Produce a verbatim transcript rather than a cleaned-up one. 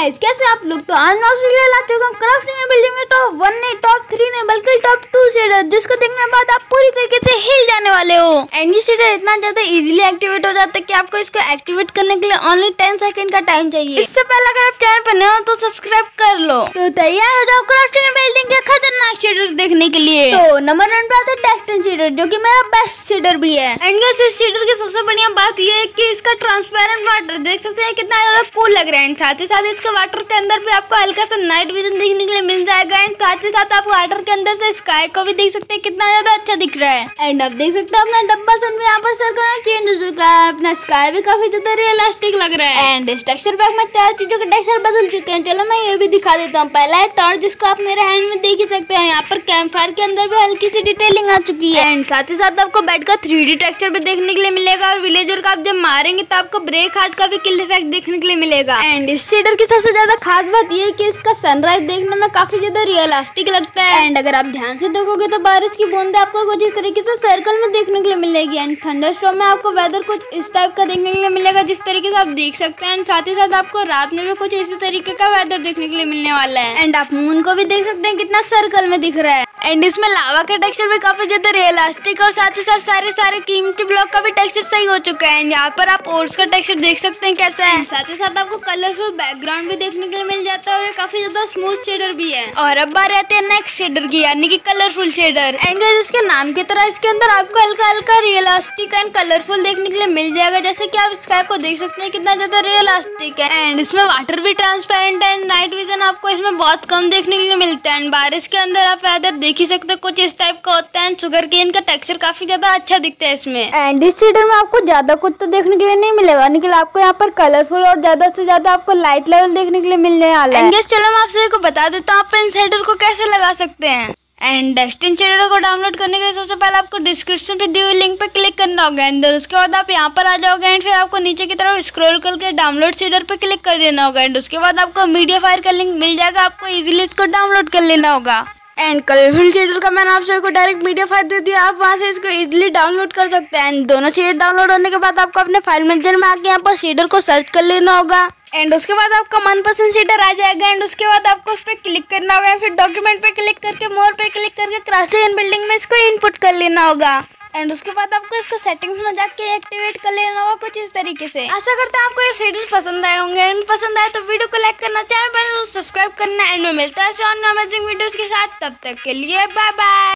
Guys कैसे आप लोग। तो आज मैं ऑस्ट्रेलिया ला चुका हूं क्राफ्टिंग एंड बिल्डिंग में टॉप वन नहीं टॉप थ्री नहीं बल्कि टॉप टू शेडर, जिसको देखने के बाद आप पूरी तरीके से हिल जाने वाले हो। एंड ये शेडर इतना ज्यादा इजीली एक्टिवेट हो जाता है कि आपको इसको एक्टिवेट करने के लिए ओनली टेन सेकंड का टाइम चाहिए। इससे पहले अगर आप चैनल पर नए हो तो सब्सक्राइब कर लो। तो तैयार हो जाओ क्राफ्टिंग एंड बिल्डिंग के खतरनाक शेडर देखने के लिए। तो नंबर वन पे आता है टेक्सटन शेडर, जो कि मेरा बेस्ट शेडर भी है। एंड गाइस इस शेडर की सबसे बढ़िया बात ये है कि इसका ट्रांसपेरेंट वाटर देख सकते हैं कितना ज्यादा कूल लग रहा है। साथ ही साथ इसके वाटर के अंदर भी आपको हल्का सा नाइट विजन देखने के लिए मिल जाएगा। एंड साथ ही साथ आप वाटर के अंदर से स्काई को भी देख सकते हैं कितना ज्यादा अच्छा दिख रहा है। एंड आप देख सकते हैं अपना डब्बा सन भी यहाँ पर सर्कल चेंज हो चुका है, अपना स्काई भी काफी ज्यादा रियलिस्टिक लग रहा है। एंड इस टेक्सचर पैक में चार चीजों के टेक्सचर बदल चुके हैं। चलो मैं ये भी दिखा देता हूँ। पहला है टॉर्च, जिसको आप मेरे हैंड में देख ही सकते हैं। यहाँ पर कैंप फायर के अंदर भी हल्की सी डिटेलिंग आ चुकी है। एंड साथ ही साथ आपको बेड का थ्री डी टेक्सचर भी देखने के लिए मिलेगा। और विलेजर का आप जब मारेंगे तो आपको ब्रेक हार्ट का भी किल इफेक्ट देखने के लिए मिलेगा। एंड इस शेडर की सबसे ज्यादा खास बात ये है कि इसका सनराइज देखने में काफी ज्यादा रियलिस्टिक लगता है। एंड अगर आप ध्यान से देखोगे तो बारिश की बूंदें आपको कुछ इस तरीके से सर्कल में देखने के लिए मिलेगी। एंड थंडरस्टॉर्म में आपको वेदर कुछ इस टाइप का देखने के लिए मिलेगा, जिस तरीके से आप देख सकते हैं। एंड साथ ही साथ आपको रात में भी कुछ इसी तरीके का वेदर देखने के लिए मिलने वाला है। एंड आप मून को भी देख सकते हैं कितना सर्कल में दिख रहा है। एंड इसमें लावा का टेक्सचर भी काफी ज्यादा रियलिस्टिक और साथ ही साथ सारे सारे कीमती ब्लॉक का भी टेक्सचर सही हो चुका है। एंड यहाँ पर आप ओर्स का टेक्सचर देख सकते हैं कैसा है। साथ ही साथ आपको कलरफुल बैकग्राउंड भी देखने के लिए मिल जाता है और ये काफी ज्यादा स्मूथ शेडर भी है। और अब बात आती है नेक्स्ट शेडर की, यानी कि कलरफुल शेडर। एंड गाइस इसके नाम की तरह इसके अंदर आपको हल्का हल्का रियलिस्टिक एंड कलरफुल देखने के लिए मिल जाएगा। जैसे कि आप स्काई को देख सकते हैं कितना ज्यादा रियलिस्टिक है। एंड इसमें वाटर भी ट्रांसपेरेंट है। एंड नाइट विजन आपको इसमें बहुत कम देखने के लिए मिलता है। एंड बारिश के अंदर आप वेदर देख ही सकते हैं कुछ इस टाइप का होता है। एंड शुगर केन का टेक्सचर काफी ज्यादा अच्छा दिखता है इसमें। एंड इस शेडर में आपको ज्यादा कुछ तो देखने के लिए नहीं मिलेगा, लेकिन आपको यहाँ पर कलरफुल और ज्यादा से ज्यादा आपको लाइट लेवल देखने के लिए मिलने वाला है। चलो मैं आपसे को बता देता हूँ आप इन शेडर को कैसे लगा सकते हैं। एंड डेस्टिन शेडर को डाउनलोड करने के लिए सबसे पहले आपको डिस्क्रिप्शन पे दी हुई लिंक पे क्लिक करना होगा। एंड उसके बाद आप यहाँ पर आ जाओगे। एंड फिर आपको नीचे की तरफ स्क्रॉल करके डाउनलोड शेडर पे क्लिक कर देना होगा। एंड उसके बाद आपको मीडिया फायर का लिंक मिल जाएगा, आपको इजीली इसको डाउनलोड कर लेना होगा। एंड कलरफुल शेडर का मैंने आपसे को डायरेक्ट मीडिया फाइल दे दिया, आप वहां से इसको इजीली डाउनलोड कर सकते हैं। एंड दोनों शेडर डाउनलोड होने के बाद आपको अपने फाइल मैनेजर में आके यहाँ पर शेडर को सर्च कर लेना होगा। एंड उसके बाद आपका मनपसंद शेडर आ जाएगा। एंड उसके बाद आपको उस पर क्लिक करना होगा। फिर डॉक्यूमेंट पे क्लिक करके मोर पे क्लिक करके क्राफ्टिंग एंड बिल्डिंग में इसको इनपुट कर लेना होगा। एंड उसके बाद आपको इसको सेटिंग्स में जाके एक्टिवेट कर लेना होगा कुछ इस तरीके से। आशा करते हैं आपको ये शेडर पसंद आए होंगे। एंड पसंद आए तो वीडियो को लाइक करना, चैनल पर सब्सक्राइब करना। एंड में मिलता है अमेजिंग वीडियोस के साथ, तब तक के लिए बाय बाय।